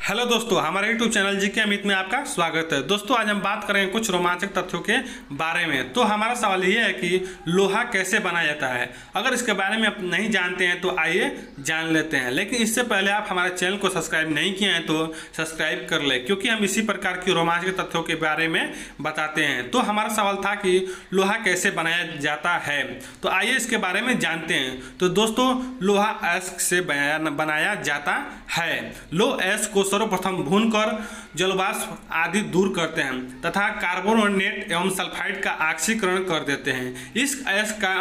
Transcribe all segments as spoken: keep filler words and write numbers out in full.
Hello दोस्तों, हमारे YouTube channel जी के अमित में आपका स्वागत है। दोस्तों, आज हम बात करेंगे कुछ रोमांचक तथ्यों के बारे में। तो हमारा सवाल ये है कि लोहा कैसे बनाया जाता है। अगर इसके बारे में आप नहीं जानते हैं तो आइए जान लेते हैं। लेकिन इससे पहले आप हमारे चैनल को सब्सक्राइब नहीं किए हैं तो सब्सक्राइब कर लें, क्योंकि हम इसी प्रकार की रोमांचक तथ्यों के बारे में बताते हैं। तो हमारा सवाल था कि लोहा कैसे बनाया जाता है, तो आइए इसके बारे में जानते हैं। तो दोस्तों, लोहा अयस्क से बनाया जाता है। लोह अयस्क को सर्वप्रथम भूनकर जलवाष्प आदि दूर करते हैं तथा कार्बोनेट एवं सल्फाइड का ऑक्सीकरण कर देते हैं। इस अयस्क का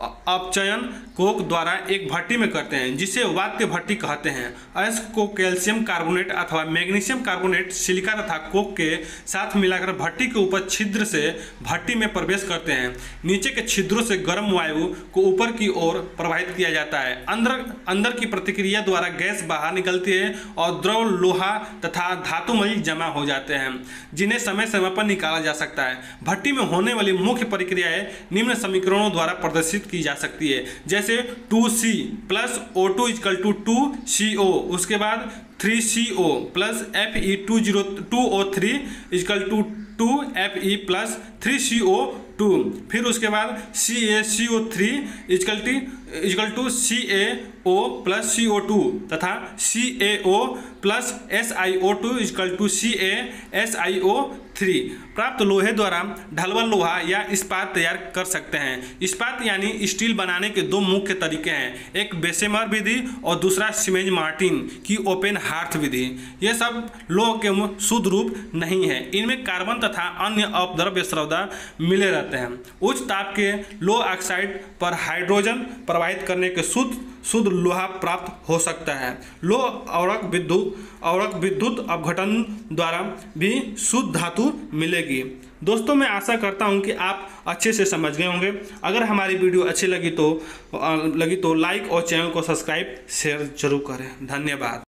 अपचयन कोक द्वारा एक भट्टी में करते हैं, जिसे वात्य भट्टी कहते हैं। अयस्क को कैल्शियम कार्बोनेट अथवा मैग्नीशियम कार्बोनेट, सिलिका तथा कोक के साथ मिलाकर भट्टी के ऊपर छिद्र से भट्टी में प्रवेश करते हैं। नीचे के छिद्रों से गर्म वायु को ऊपर की ओर प्रवाहित किया जाता है। अंदर अंदर की प्रतिक्रिया द्वारा गैस बाहर निकलती है और द्रव लोहा तथा धातुमय जमा हो जाते हैं, जिन्हें समय समय पर निकाला जा सकता है। भट्टी में होने वाली मुख्य प्रक्रियाएं निम्न समीकरणों द्वारा प्रदर्शित की जा सकती है, जैसे two C plus O two equal to two C O, उसके बाद three C O plus F E two zero two O three equal to two F E plus three C O two, फिर उसके बाद C A C O three equal to equal to C A O plus C O two तथा C A O plus S I O two equal to C A S I O three. प्राप्त लोहे द्वारा ढलवल लोहा या इस्पात तैयार कर सकते हैं। इस्पात यानी स्टील बनाने के दो मुख्य तरीके हैं, एक बेसेमर विधि और दूसरा सीमेंज मार्टिन की ओपन हार्थ विधि। ये सब लोह के शुद्ध रूप नहीं है, इनमें कार्बन तथा अन्य अपद्रव्य स्रोत मिले रहते हैं। उच्च ताप के लोह ऑक्साइड पर हाइड्रोजन प्रवाहित करने के शुद्ध शुद्ध लोहा प्राप्त हो सकता है। लोह अवरक विद्युत अवरक विद्युत अपघटन द्वारा भी शुद्ध धातु मिलेगी। दोस्तों, मैं आशा करता हूं कि आप अच्छे से समझ गए होंगे। अगर हमारी वीडियो अच्छी लगी तो लगी तो लाइक और चैनल को सब्सक्राइब शेयर जरूर करें। धन्यवाद।